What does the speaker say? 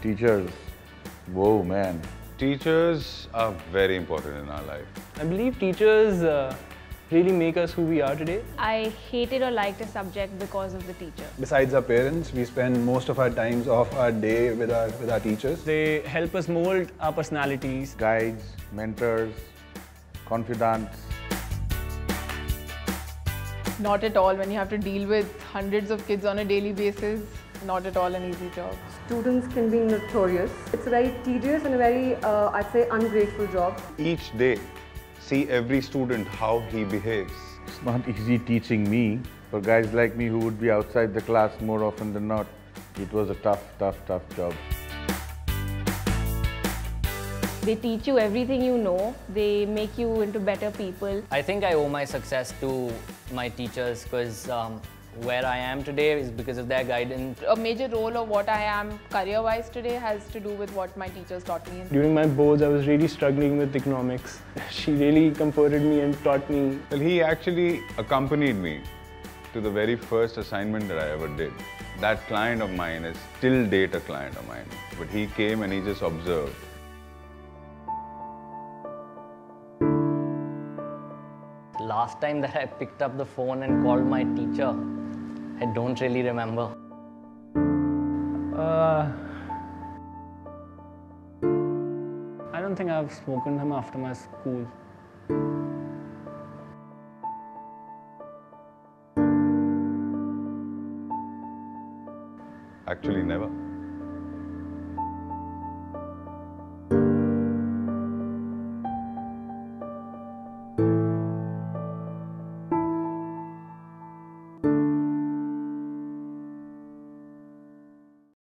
Teachers, whoa man. Teachers are very important in our life. I believe teachers really make us who we are today. I hated or liked a subject because of the teacher. Besides our parents, we spend most of our times of our day with our teachers. They help us mold our personalities. Guides, mentors, confidants. Not at all when you have to deal with hundreds of kids on a daily basis. Not at all an easy job. Students can be notorious. It's a very tedious and a very, I'd say, ungrateful job. Each day, see every student how he behaves. It's not easy teaching me. For guys like me who would be outside the class more often than not, it was a tough job. They teach you everything you know. They make you into better people. I think I owe my success to my teachers because where I am today is because of their guidance. A major role of what I am career-wise today has to do with what my teachers taught me. During my boards, I was really struggling with economics. She really comforted me and taught me. Well, he actually accompanied me to the very first assignment that I ever did. That client of mine is till date a client of mine. But he came and he just observed. Last time that I picked up the phone and called my teacher, I don't really remember. I don't think I've spoken to him after my school. Actually, never.